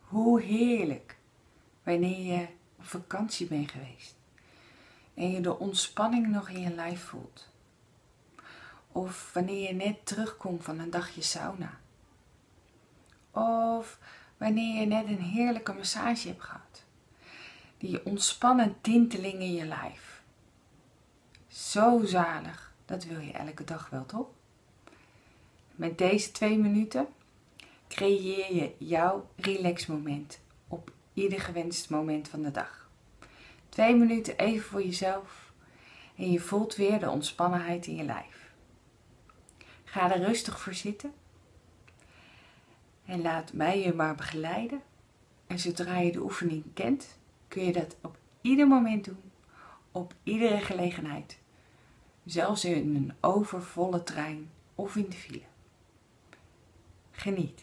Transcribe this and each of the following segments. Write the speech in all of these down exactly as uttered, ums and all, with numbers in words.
Hoe heerlijk wanneer je op vakantie bent geweest en je de ontspanning nog in je lijf voelt. Of wanneer je net terugkomt van een dagje sauna. Of wanneer je net een heerlijke massage hebt gehad. Die ontspannend tinteling in je lijf. Zo zalig, dat wil je elke dag wel, toch? Met deze twee minuten creëer je jouw relaxmoment op ieder gewenst moment van de dag. Twee minuten even voor jezelf en je voelt weer de ontspannenheid in je lijf. Ga er rustig voor zitten en laat mij je maar begeleiden. En zodra je de oefening kent, kun je dat op ieder moment doen, op iedere gelegenheid. Zelfs in een overvolle trein of in de file. Geniet.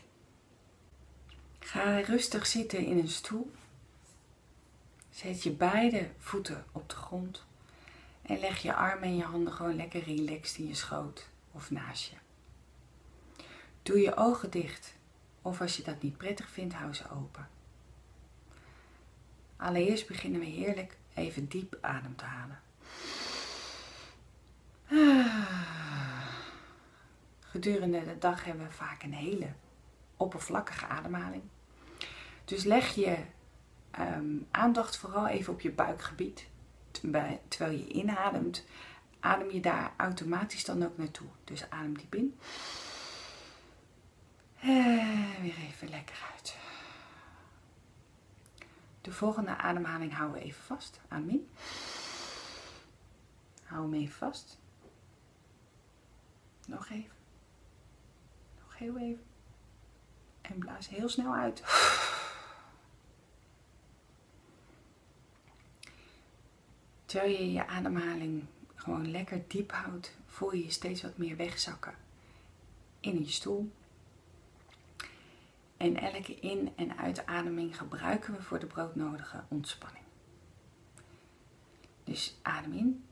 Ga rustig zitten in een stoel. Zet je beide voeten op de grond en leg je armen en je handen gewoon lekker relaxed in je schoot of naast je. Doe je ogen dicht of als je dat niet prettig vindt, hou ze open. Allereerst beginnen we heerlijk even diep adem te halen. Gedurende de dag hebben we vaak een hele oppervlakkige ademhaling. Dus leg je um, aandacht vooral even op je buikgebied. Terwijl je inademt, adem je daar automatisch dan ook naartoe. Dus adem diep in. En weer even lekker uit. De volgende ademhaling houden we even vast. Adem in. Hou hem even vast. Nog even. Nog heel even. En blaas heel snel uit. Terwijl je je ademhaling gewoon lekker diep houdt, voel je je steeds wat meer wegzakken in je stoel. En elke in- en uitademing gebruiken we voor de broodnodige ontspanning. Dus adem in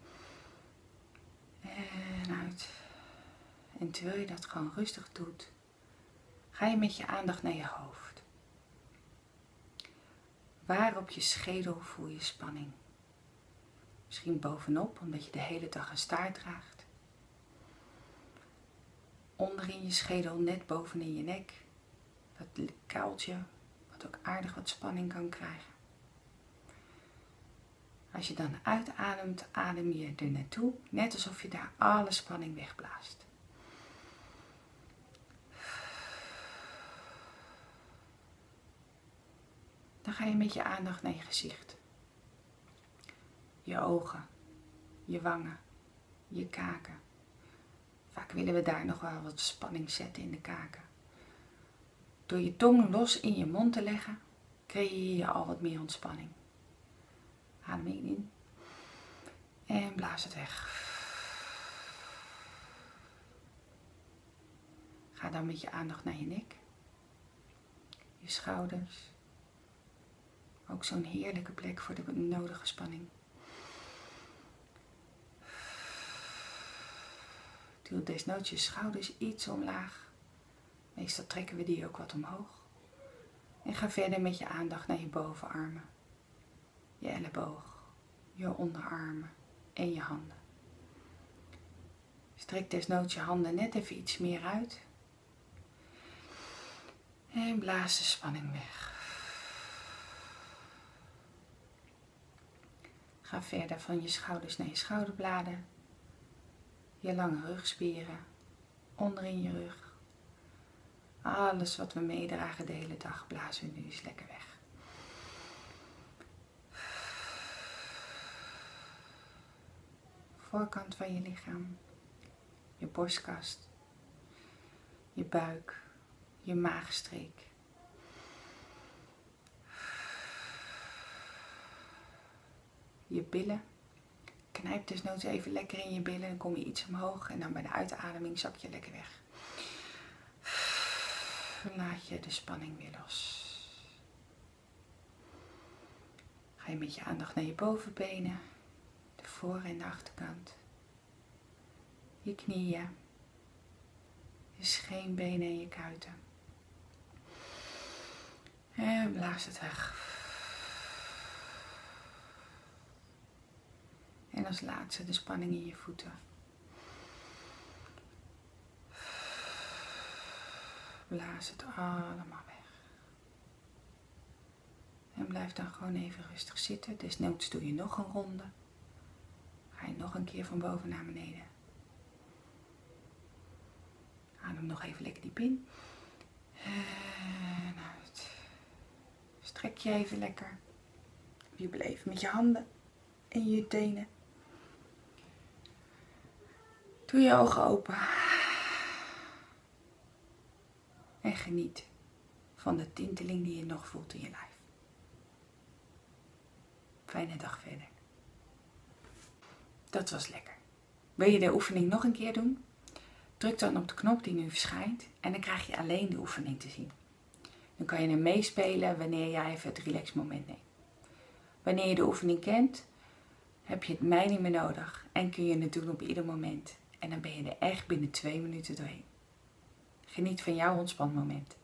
en uit. En terwijl je dat gewoon rustig doet, ga je met je aandacht naar je hoofd. Waar op je schedel voel je spanning? Misschien bovenop, omdat je de hele dag een staart draagt. Onderin je schedel, net bovenin je nek. Dat kuiltje, wat ook aardig wat spanning kan krijgen. Als je dan uitademt, adem je er naartoe, net alsof je daar alle spanning wegblaast. Dan ga je met je aandacht naar je gezicht. Je ogen, je wangen, je kaken. Vaak willen we daar nog wel wat spanning zetten in de kaken. Door je tong los in je mond te leggen, creëer je al wat meer ontspanning. Adem in en blaas het weg. Ga dan met je aandacht naar je nek, je schouders. Ook zo'n heerlijke plek voor de nodige spanning. Duw desnoods je schouders iets omlaag. Meestal trekken we die ook wat omhoog. En ga verder met je aandacht naar je bovenarmen. Je elleboog, je onderarmen en je handen. Strek desnoods je handen net even iets meer uit. En blaas de spanning weg. Ga verder van je schouders naar je schouderbladen. Je lange rugspieren, onderin je rug. Alles wat we meedragen de hele dag blazen we nu eens lekker weg. Voorkant van je lichaam, je borstkast, je buik, je maagstreek. Je billen. Knijp desnoods even lekker in je billen, dan kom je iets omhoog en dan bij de uitademing zak je lekker weg. Laat je de spanning weer los. Ga je met je aandacht naar je bovenbenen, de voor- en de achterkant. Je knieën, je scheenbenen en je kuiten. En blaas het weg. En als laatste de spanning in je voeten. Blaas het allemaal weg. En blijf dan gewoon even rustig zitten. Desnoods doe je nog een ronde. Ga je nog een keer van boven naar beneden. Adem nog even lekker diep in. En uit. Strek je even lekker. Wiebel even met je handen en je tenen. Doe je ogen open. En geniet van de tinteling die je nog voelt in je lijf. Fijne dag verder. Dat was lekker. Wil je de oefening nog een keer doen? Druk dan op de knop die nu verschijnt en dan krijg je alleen de oefening te zien. Dan kan je hem meespelen wanneer jij even het relax moment neemt. Wanneer je de oefening kent, heb je het mij niet meer nodig en kun je het doen op ieder moment. En dan ben je er echt binnen twee minuten doorheen. Geniet van jouw ontspanmoment.